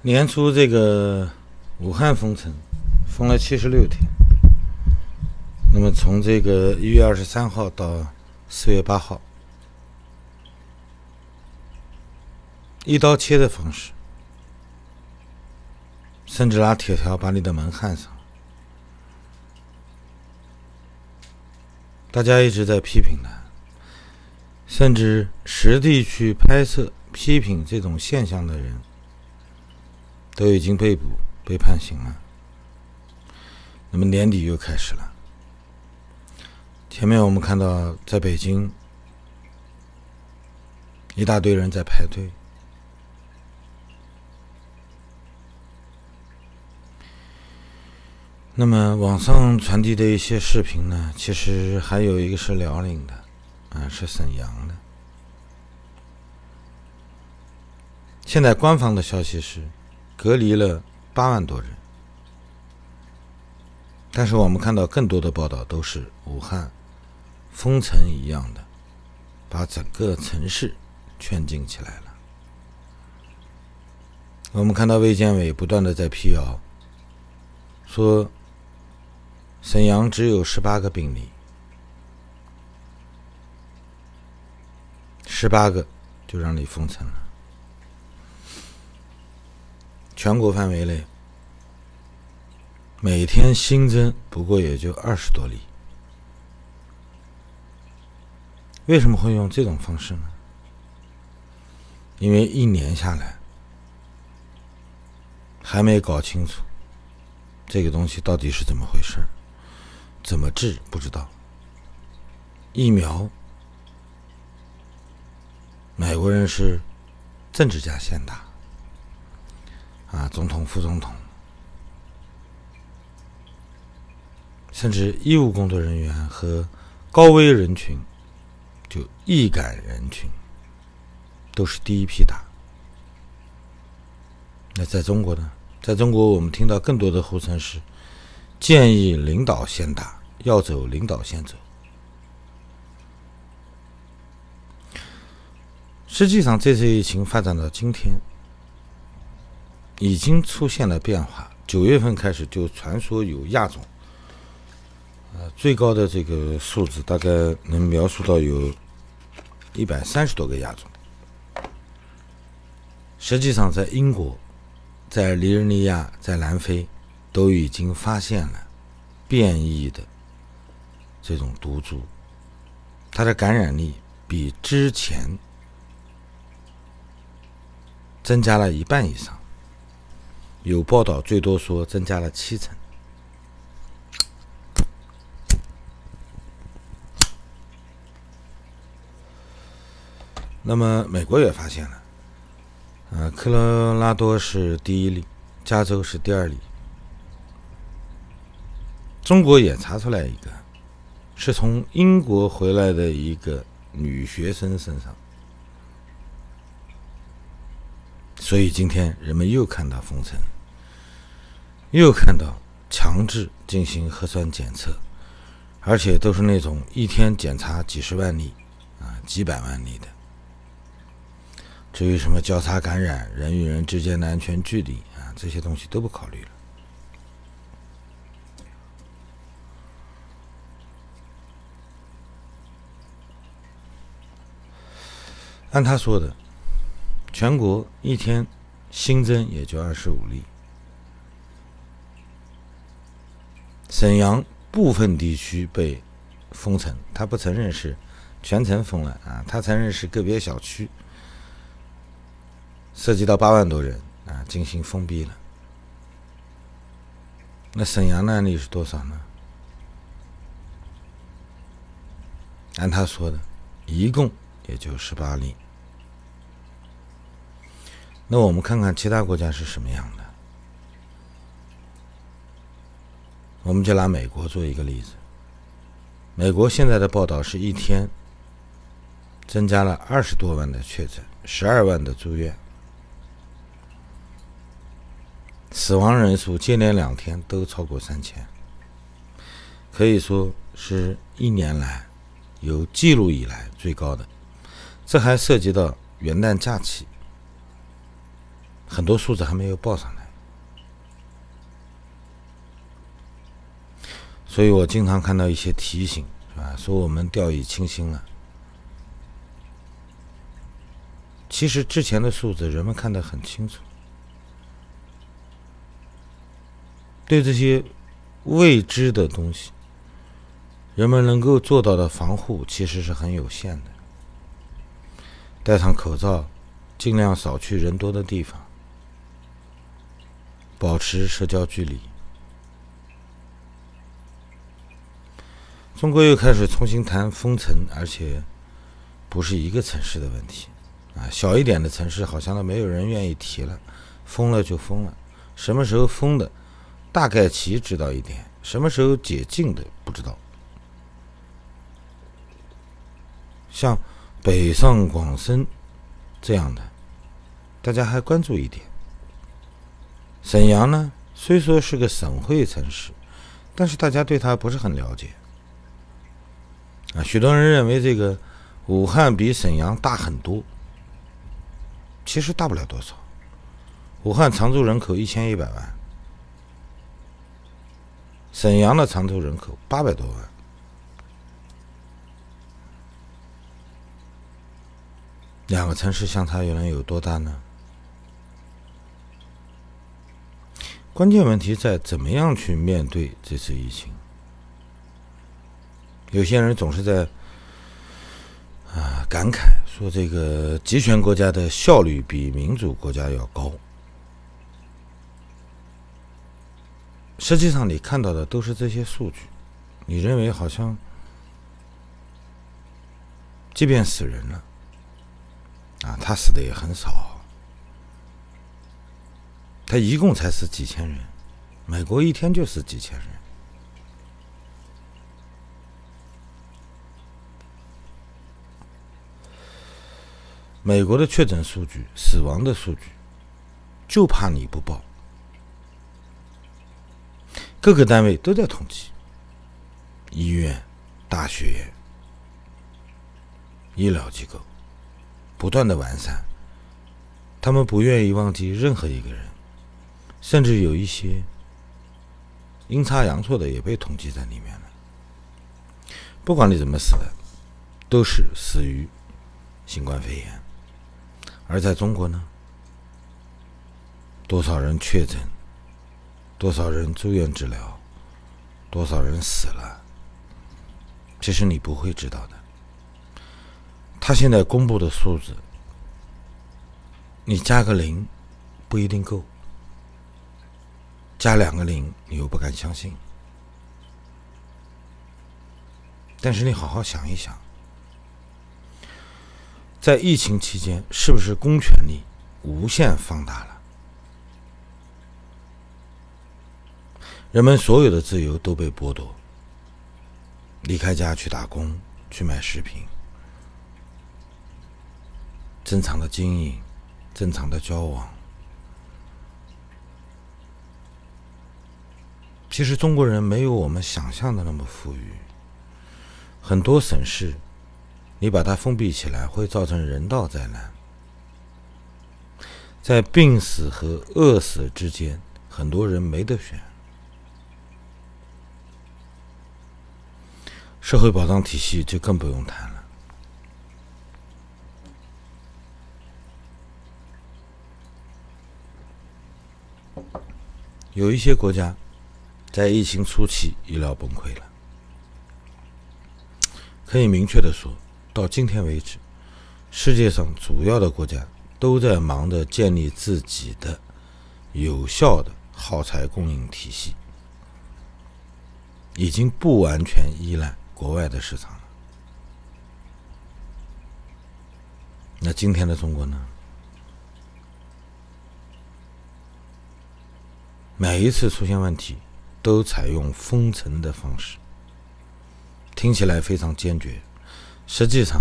年初这个武汉封城，封了76天。那么从这个1月23号到4月8号，一刀切的方式，甚至拿铁条把你的门焊上。大家一直在批评他，甚至实地去拍摄批评这种现象的人都已经被捕被判刑了。那么年底又开始了，前面我们看到在北京一大堆人在排队，那么网上传递的一些视频呢，其实还有一个是辽宁的是沈阳的。现在官方的消息是隔离了8万多人，但是我们看到更多的报道都是武汉封城一样的，把整个城市圈禁起来了。我们看到卫健委不断的在辟谣，说沈阳只有18个病例，18个就让你封城了。全国范围内每天新增不过也就20多例。为什么会用这种方式呢？因为一年下来还没搞清楚这个东西到底是怎么回事，怎么治不知道。疫苗美国人是政治家先打总统副总统甚至医务工作人员和高危人群，就易感人群都是第一批打。那在中国呢？在中国我们听到更多的呼声是建议领导先打，要走领导先走。实际上这次疫情发展到今天已经出现了变化。9月份开始就传说有亚种，最高的这个数字大概能描述到有130多个亚种。实际上在英国、在尼日利亚、在南非都已经发现了变异的这种毒株，它的感染力比之前增加了1半以上，有报道最多说增加了7成。那么美国也发现了，科罗拉多是第1例，加州是第2例。中国也查出来一个，是从英国回来的一个女学生身上。所以今天人们又看到封城，又看到强制进行核酸检测，而且都是那种一天检查几十万例几百万例的。至于什么交叉感染、人与人之间的安全距离这些东西都不考虑了。按他说的，全国一天新增也就25例。沈阳部分地区被封城，他不承认是全城封了他承认是个别小区，涉及到8万多人进行封闭了。那沈阳的案例是多少呢？按他说的，一共也就18例。那我们看看其他国家是什么样的。我们就拿美国做一个例子。美国现在的报道是一天增加了20多万的确诊，12万的住院，死亡人数接连2天都超过3000，可以说是1年来有记录以来最高的。这还涉及到元旦假期。 很多数字还没有报上来。所以我经常看到一些提醒，是吧？说我们掉以轻心了。其实之前的数字人们看得很清楚，对这些未知的东西，人们能够做到的防护其实是很有限的。戴上口罩，尽量少去人多的地方，保持社交距离。中国又开始重新谈封城，而且不是一个城市的问题小一点的城市好像都没有人愿意提了，封了就封了，什么时候封的大概其知道一点，什么时候解禁的不知道。像北上广深这样的，大家还关注一点。沈阳呢，虽说是个省会城市，但是大家对它不是很了解许多人认为这个武汉比沈阳大很多，其实大不了多少。武汉常住人口1100万，沈阳的常住人口800多万。两个城市相差又能有多大呢？关键问题在怎么样去面对这次疫情。有些人总是在感慨说这个集权国家的效率比民主国家要高。实际上你看到的都是这些数据，你认为好像即便死人了他死的也很少，他一共才死几千人，美国一天就死几千人。美国的确诊数据、死亡的数据，就怕你不报。各个单位都在统计，医院、大学、医疗机构不断的完善，他们不愿意忘记任何一个人，甚至有一些阴差阳错的也被统计在里面了。不管你怎么死的，都是死于新冠肺炎。而在中国呢，多少人确诊，多少人住院治疗，多少人死了，这是你不会知道的。他现在公布的数字，你加个0不一定够，加2个0你又不敢相信。但是你好好想一想，在疫情期间是不是公权力无限放大了？人们所有的自由都被剥夺，离开家去打工，去买食品，正常的经营，正常的交往。其实中国人没有我们想象的那么富裕，很多省市你把它封闭起来会造成人道灾难。在病死和饿死之间，很多人没得选。社会保障体系就更不用谈了。有一些国家在疫情初期医疗崩溃了，可以明确的说，到今天为止，世界上主要的国家都在忙着建立自己的有效的耗材供应体系，已经不完全依赖国外的市场了。那今天的中国呢？每一次出现问题都采用封城的方式，听起来非常坚决，实际上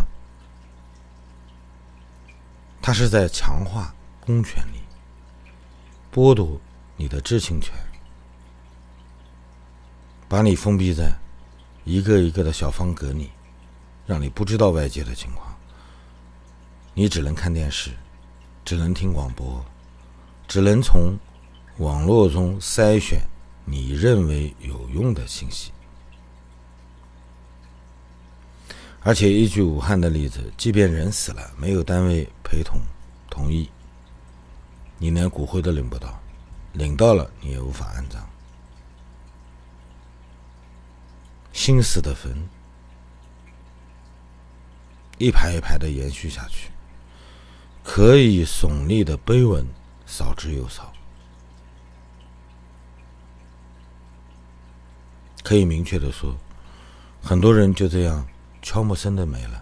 它是在强化公权力，剥夺你的知情权，把你封闭在一个一个的小方格里，让你不知道外界的情况，你只能看电视，只能听广播， 只能从网络中筛选你认为有用的信息。而且依据武汉的例子，即便人死了，没有单位陪同同意，你连骨灰都领不到，领到了你也无法安葬。心死的坟一排一排的延续下去，可以耸立的碑文少之又少。可以明确的说，很多人就这样悄无声的没了，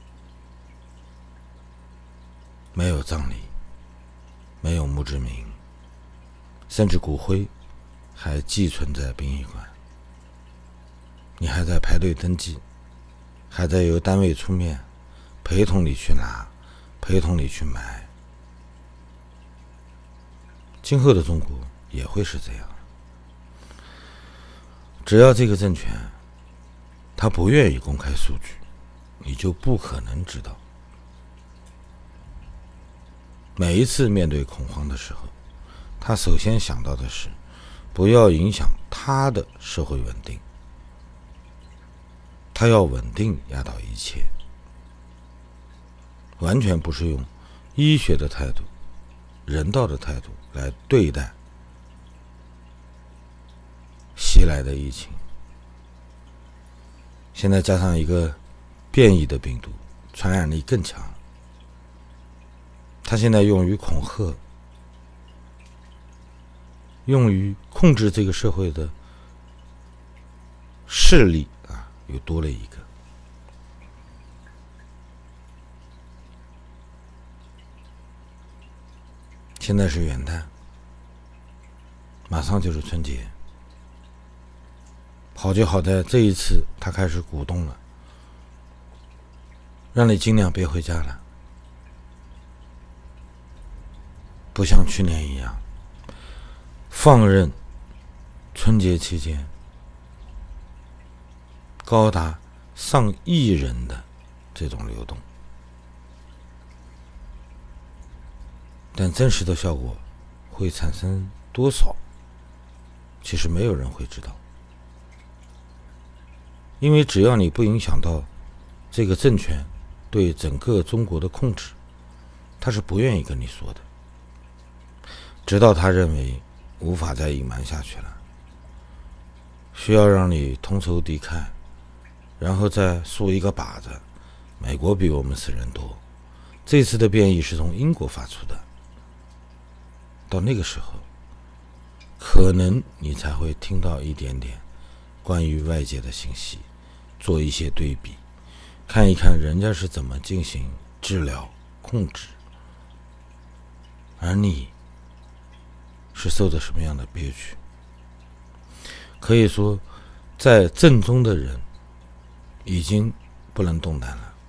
没有葬礼，没有墓志铭，甚至骨灰还寄存在殡仪馆，你还在排队登记，还在由单位出面陪同你去拿，陪同你去买。今后的中国也会是这样，只要这个政权他不愿意公开数据，你就不可能知道。每一次面对恐慌的时候，他首先想到的是不要影响他的社会稳定，他要稳定压倒一切，完全不是用医学的态度、人道的态度来对待袭来的疫情。现在加上一个变异的病毒，传染力更强，它现在用于恐吓，用于控制这个社会的势力又多了一个。现在是元旦，马上就是春节，好就好在这一次他开始鼓动了，让你尽量别回家了，不像去年一样放任春节期间高达上亿人的这种流动。但真实的效果会产生多少，其实没有人会知道。因为只要你不影响到这个政权对整个中国的控制，他是不愿意跟你说的，直到他认为无法再隐瞒下去了，需要让你同仇敌忾，然后再竖一个靶子，美国比我们死人多，这次的变异是从英国发出的，到那个时候可能你才会听到一点点关于外界的信息，做一些对比，看一看人家是怎么进行治疗控制，而你是受着什么样的憋屈。可以说在正中的人已经不能动弹了，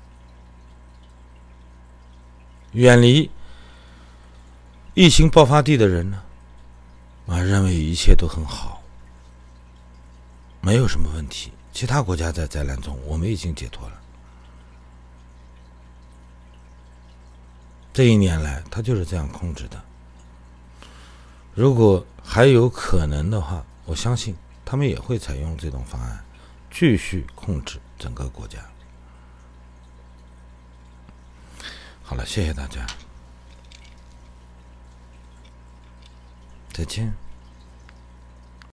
远离疫情爆发地的人呢，认为一切都很好，没有什么问题，其他国家在灾难中，我们已经解脱了。这一年来他就是这样控制的，如果还有可能的话，我相信他们也会采用这种方案继续控制整个国家。好了，谢谢大家，再见。